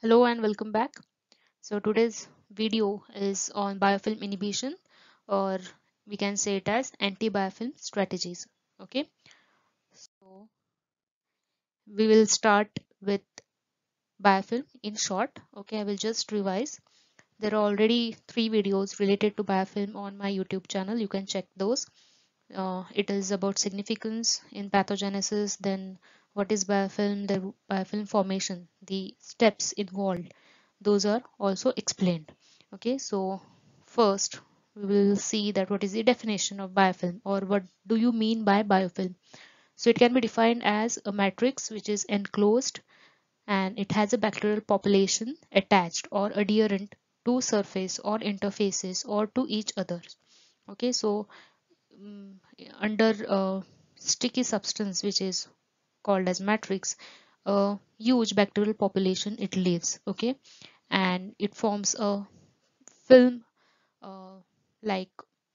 Hello and welcome back. So today's video is on biofilm inhibition, or we can say it as anti-biofilm strategies. Okay, so we will start with biofilm in short. Okay, I will just revise. There are already 3 videos related to biofilm on my YouTube channel. You can check those. It is about significance in pathogenesis, then what is biofilm, the biofilm formation, the steps involved. Those are also explained. Okay, so first we will see that what is the definition of biofilm, or what do you mean by biofilm. So it can be defined as a matrix which is enclosed and it has a bacterial population attached or adherent to surface or interfaces or to each other. Okay, so mm, under sticky substance which is called as matrix, a huge bacterial population it lives. Okay, and it forms a film, uh, like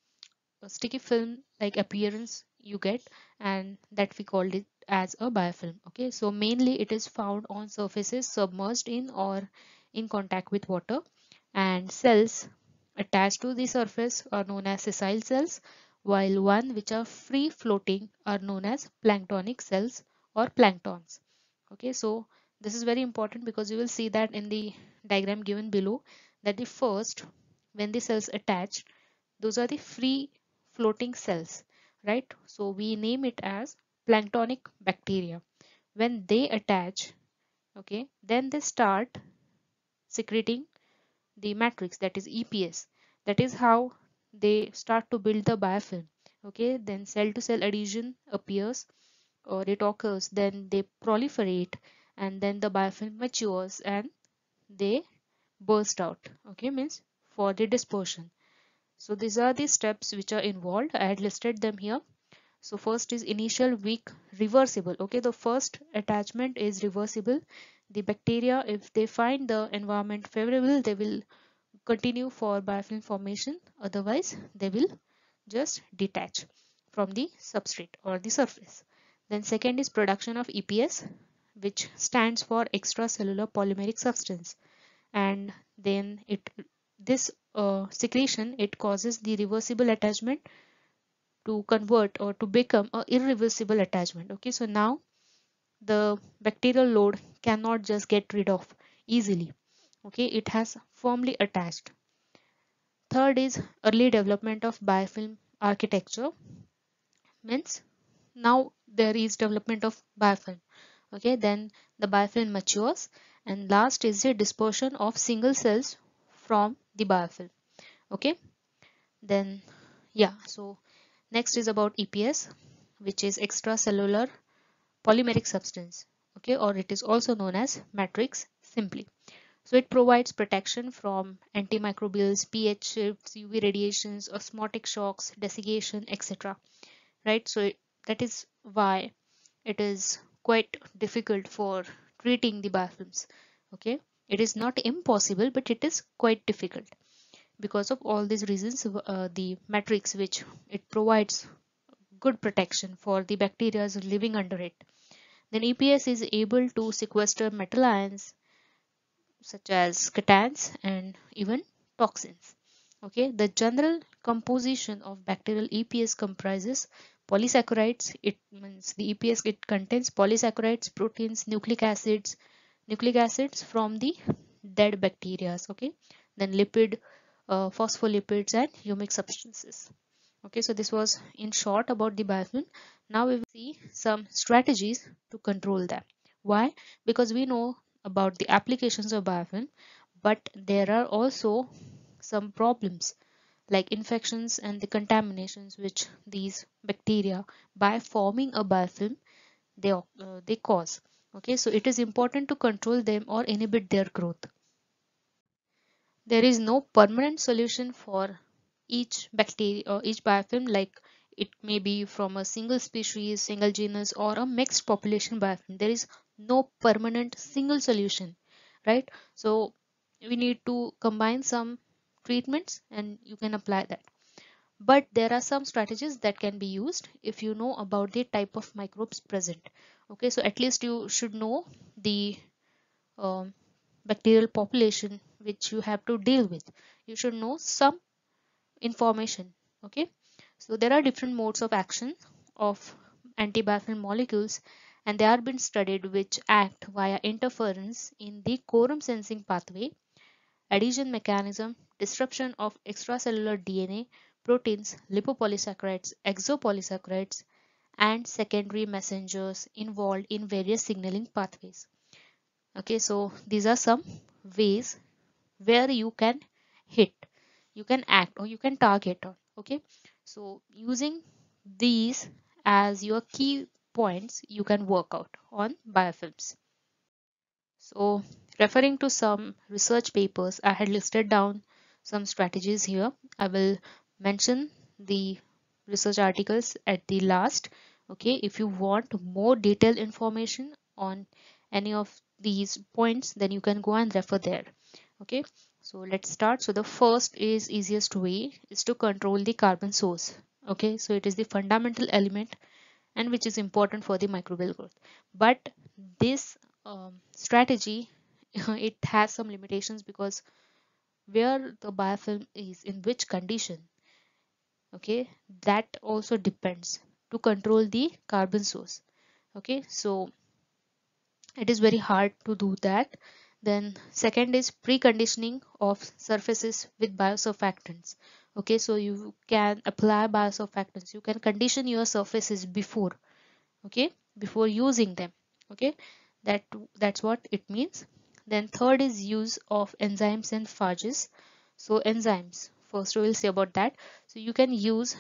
a sticky film like appearance you get, and that we called it as a biofilm. Okay, so mainly it is found on surfaces submerged in or in contact with water, and cells attached to the surface are known as sessile cells, while one which are free floating are known as planktonic cells or planktons. Okay, so this is very important because you will see that in the diagram given below, that the first, when the cells attach, those are the free floating cells, right? So we name it as planktonic bacteria. When they attach, okay, then they start secreting the matrix, that is EPS. That is how they start to build the biofilm. Okay, then cell to cell adhesion appears, or it occurs, then they proliferate, and then the biofilm matures and they burst out. Okay, means for the dispersion. So these are the steps which are involved. I had listed them here. So first is initial weak reversible. Okay, the first attachment is reversible. The bacteria, if they find the environment favorable, they will continue for biofilm formation. Otherwise, they will just detach from the substrate or the surface. Then second is production of EPS, which stands for extracellular polymeric substance, and then it this secretion it causes the reversible attachment to convert or to become a irreversible attachment. Okay, so now the bacterial load cannot just get rid of easily. Okay, it has firmly attached. Third is early development of biofilm architecture, means now there is development of biofilm. Okay, then the biofilm matures, and last is the dispersion of single cells from the biofilm. Okay, then yeah, so next is about EPS, which is extracellular polymeric substance. Okay, or it is also known as matrix simply. So it provides protection from antimicrobials, pH shifts, UV radiations, osmotic shocks, desiccation, etc. Right, so that is why it is quite difficult for treating the biofilms. Okay, it is not impossible, but it is quite difficult because of all these reasons. The matrix which it provides good protection for the bacteria living under it. Then EPS is able to sequester metal ions such as cations and even toxins. Okay, the general composition of bacterial EPS comprises polysaccharides. It means the EPS it contains polysaccharides, proteins, nucleic acids from the dead bacteria. Okay, then lipid, phospholipids, and humic substances. Okay, so this was in short about the biofilm. Now we will see some strategies to control them. Why? Because we know about the applications of biofilm, but there are also some problems like infections and the contaminations which these bacteria by forming a biofilm they cause. Okay, so it is important to control them or inhibit their growth. There is no permanent solution for each bacteria or each biofilm, like it may be from a single species, single genus, or a mixed population biofilm. There is no permanent single solution, right? So we need to combine some treatments and you can apply that. But there are some strategies that can be used if you know about the type of microbes present. Okay, so at least you should know the um, bacterial population which you have to deal with. You should know some information. Okay, so there are different modes of action of antibiofilm molecules, and they are being studied which act via interference in the quorum sensing pathway, adhesion mechanism, disruption of extracellular DNA, proteins, lipopolysaccharides, exopolysaccharides, and secondary messengers involved in various signaling pathways. Okay, so these are some ways where you can hit, you can act, or you can target on. Okay, so using these as your key points, you can work out on biofilms. So referring to some research papers, I had listed down some strategies here. I will mention the research articles at the last. Okay, if you want more detailed information on any of these points, then you can go and refer there. Okay, so let's start. So the first is easiest way is to control the carbon source. Okay, so it is the fundamental element and which is important for the microbial growth. But this strategy it has some limitations because where the biofilm is in which condition, okay, that also depends to control the carbon source. Okay, so it is very hard to do that. Then second is preconditioning of surfaces with biosurfactants. Okay, so you can apply biosurfactants, you can condition your surfaces before, okay, before using them. Okay, that that's what it means. Then third is use of enzymes and phages. So enzymes, first we will say about that. So you can use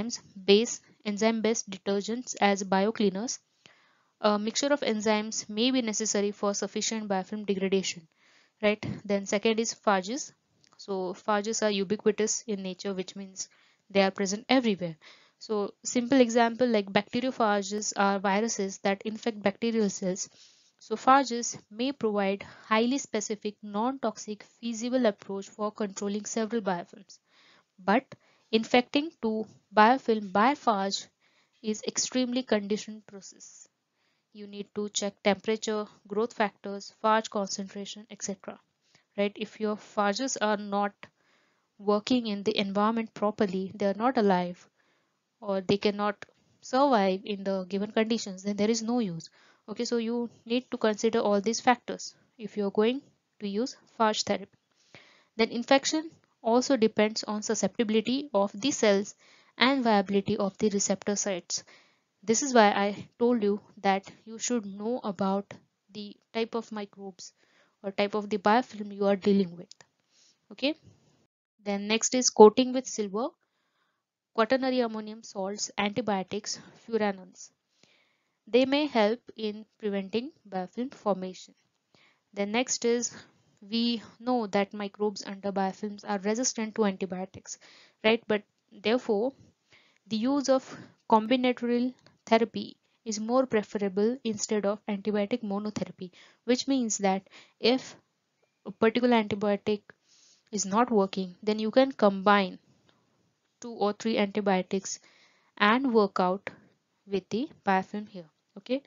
enzyme based detergents as biocleaners. A mixture of enzymes may be necessary for sufficient biofilm degradation, right? Then second is phages. So phages are ubiquitous in nature, which means they are present everywhere. So simple example like bacteriophages are viruses that infect bacterial cells. So phages may provide highly specific, non-toxic, feasible approach for controlling several biofilms. But infecting to biofilm by phage is extremely conditioned process. You need to check temperature, growth factors, phage concentration, etc. Right? If your phages are not working in the environment properly, they are not alive, or they cannot survive in the given conditions, then there is no use. Okay, so you need to consider all these factors if you are going to use phage therapy. Then infection also depends on susceptibility of the cells and viability of the receptor sites. This is why I told you that you should know about the type of microbes or type of the biofilm you are dealing with. Okay. Then next is coating with silver, quaternary ammonium salts, antibiotics, furanones. They may help in preventing biofilm formation. Then next is we know that microbes under biofilms are resistant to antibiotics, right? But therefore, the use of combinatorial therapy is more preferable instead of antibiotic monotherapy, which means that if a particular antibiotic is not working, then you can combine 2 or 3 antibiotics and work out with the biofilm here. Okay.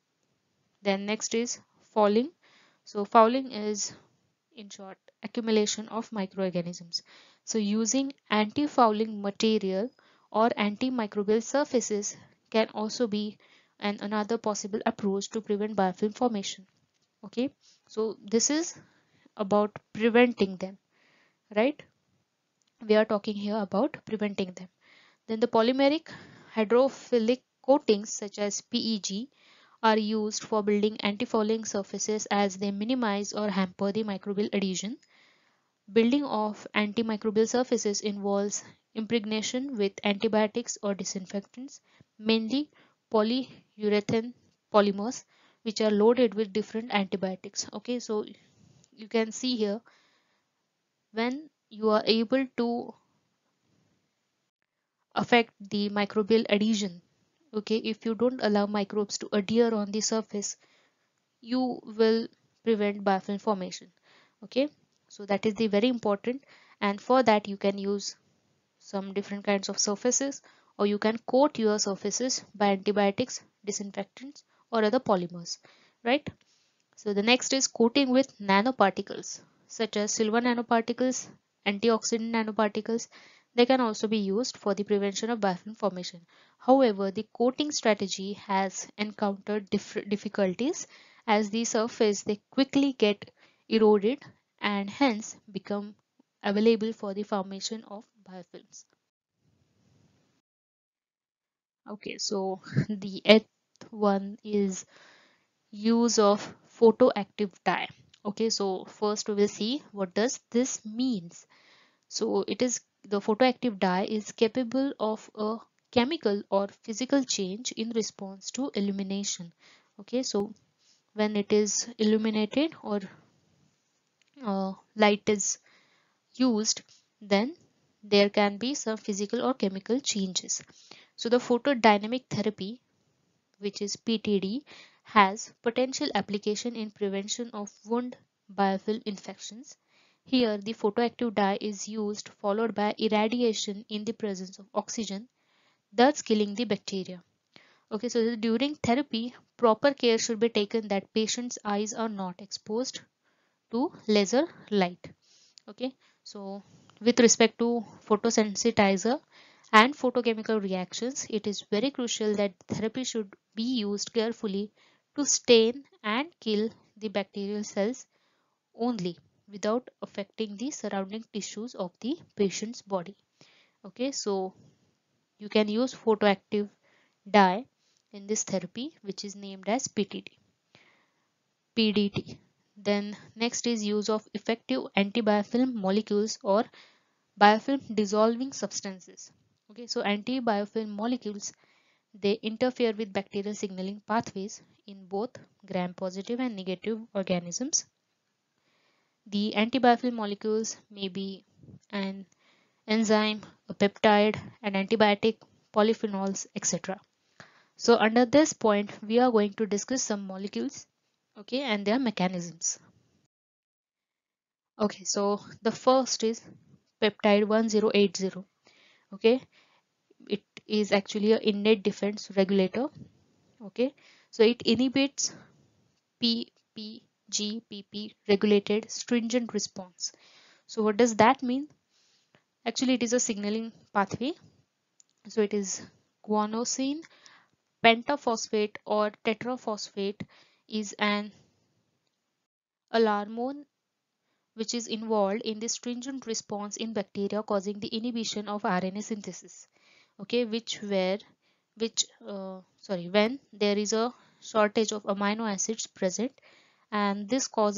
Then next is fouling. So fouling is, in short, accumulation of microorganisms. So using anti-fouling material or antimicrobial surfaces can also be another possible approach to prevent biofilm formation. Okay, so this is about preventing them, right? We are talking here about preventing them. Then the polymeric hydrophilic coatings such as PEG are used for building antifouling surfaces as they minimize or hamper the microbial adhesion. Building of antimicrobial surfaces involves impregnation with antibiotics or disinfectants, mainly polyurethane polymers, which are loaded with different antibiotics. Okay, so you can see here when you are able to affect the microbial adhesion. Okay, if you don't allow microbes to adhere on the surface, you will prevent biofilm formation. Okay, so that is the very important, and for that you can use some different kinds of surfaces, or you can coat your surfaces by antibiotics, disinfectants, or other polymers, right? So the next is coating with nanoparticles such as silver nanoparticles, antioxidant nanoparticles. They can also be used for the prevention of biofilm formation. However, the coating strategy has encountered difficulties as the surface they quickly get eroded and hence become available for the formation of biofilms. Okay, so the eighth one is use of photoactive dye. Okay, so first we will see what does this means. So it is the photoactive dye is capable of a chemical or physical change in response to illumination. Okay, so when it is illuminated or light is used, then there can be some physical or chemical changes. So the photodynamic therapy, which is PTD, has potential application in prevention of wound biofilm infections. Here, the photoactive dye is used followed by irradiation in the presence of oxygen, thus killing the bacteria. Okay, so during therapy, proper care should be taken that patient's eyes are not exposed to laser light. Okay, so with respect to photosensitizer and photochemical reactions, it is very crucial that therapy should be used carefully to stain and kill the bacterial cells only without affecting the surrounding tissues of the patient's body. Okay, so you can use photoactive dye in this therapy, which is named as PDT. Then next is use of effective antibiofilm molecules or biofilm dissolving substances. Okay, so antibiofilm molecules, they interfere with bacterial signaling pathways in both gram-positive and negative organisms. The antibiofilm molecules may be an enzyme, a peptide, an antibiotic, polyphenols, etc. So under this point, we are going to discuss some molecules, okay, and their mechanisms. Okay, so the first is peptide 1080. Okay, it is actually a innate defense regulator. Okay, so it inhibits PPGPP regulated stringent response. So what does that mean? Actually, it is a signaling pathway. So it is guanosine pentaphosphate or tetraphosphate is an alarmone which is involved in the stringent response in bacteria causing the inhibition of RNA synthesis. Okay, when there is a shortage of amino acids present, and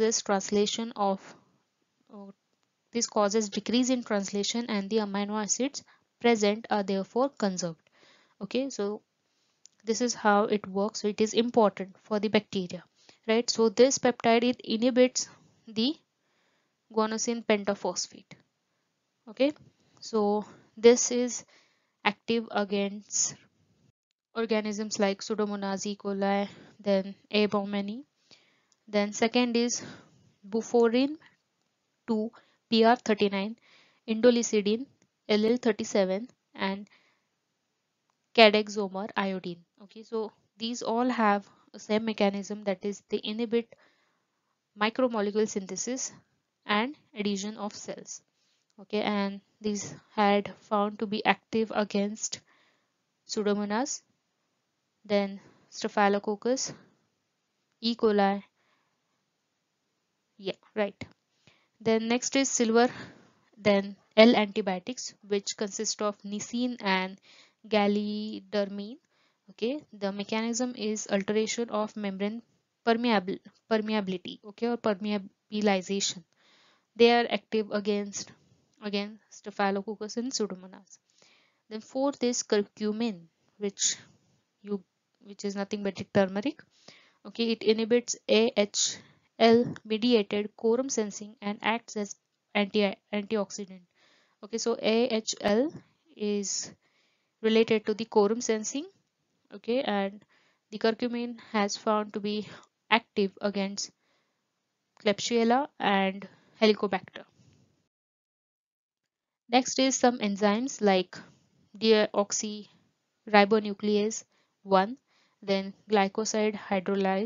uh, this causes decrease in translation and the amino acids present are therefore conserved. Okay, so this is how it works. So it is important for the bacteria, right? So this peptide, it inhibits the guanosine pentaphosphate. Okay, so this is active against organisms like Pseudomonas E. coli, then Abomani. Then second is buforin 2 PR39, indolicidin LL37, and cadexomar iodine. Okay, so these all have the same mechanism, that is they inhibit micromolecule synthesis and adhesion of cells. Okay, and these had found to be active against Pseudomonas, then Staphylococcus, E. coli. Yeah, right. Then next is silver, then L antibiotics, which consist of nicene and galidermine. Okay, the mechanism is alteration of membrane permeability, okay, or permeabilization. They are active against again Staphylococcus and Pseudomonas. Then fourth is curcumin, which you which is nothing but turmeric. Okay, it inhibits AHL mediated quorum sensing and acts as antioxidant. Okay, so AHL is related to the quorum sensing. Okay, and the curcumin has found to be active against Klebsiella and Helicobacter. Next is some enzymes like deoxyribonuclease 1, then glycoside hydrolase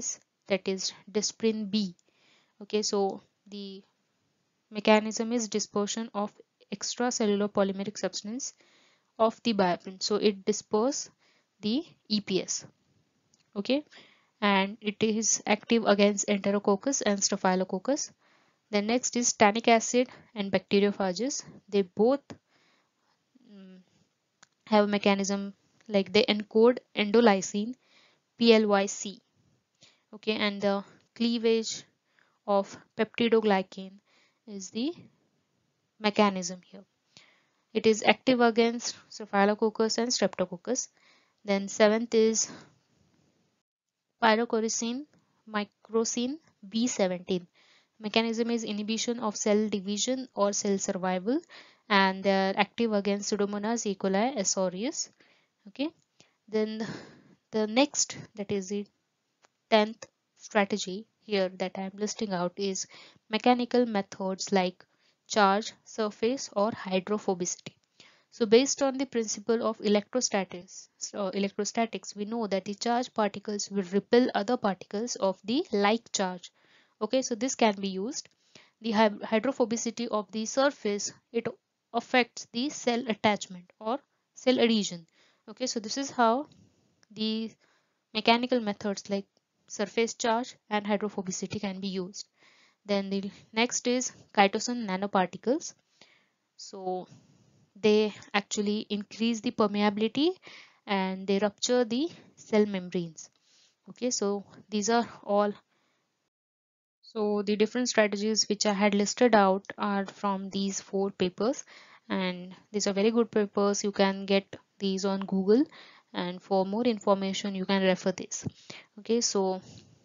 that is disperin B. Okay, so the mechanism is dispersion of extracellular polymeric substance of the biofilm. So it disperses the EPS. Okay, and it is active against Enterococcus and Staphylococcus. Then next is tannic acid and bacteriophages. They both mm, have a mechanism like they encode endolysine PLYC. Okay, and the cleavage of peptidoglycan is the mechanism here. It is active against Staphylococcus and Streptococcus. Then seventh is pyrocoricine microcin B17. Mechanism is inhibition of cell division or cell survival, and they are active against Pseudomonas E. coli aureus. Okay, then the next, that is the 10th strategy here that I am listing out, is mechanical methods like charge, surface, or hydrophobicity. So based on the principle of electrostatics, we know that the charged particles will repel other particles of the like charge. Okay, so this can be used. The hydrophobicity of the surface, it affects the cell attachment or cell adhesion. Okay, so this is how the mechanical methods like surface charge and hydrophobicity can be used. Then the next is chitosan nanoparticles. So they actually increase the permeability and they rupture the cell membranes. Okay, so these are all. So the different strategies which I had listed out are from these 4 papers, and these are very good papers. You can get these on Google, and for more information you can refer this. Okay, so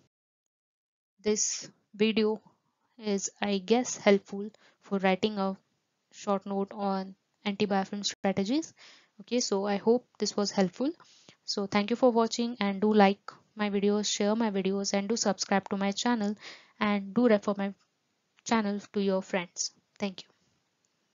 this video is, I guess, helpful for writing a short note on anti-biofilm strategies. Okay, so I hope this was helpful. So thank you for watching, and do like my videos, share my videos, and do subscribe to my channel, and do refer my channel to your friends. Thank you.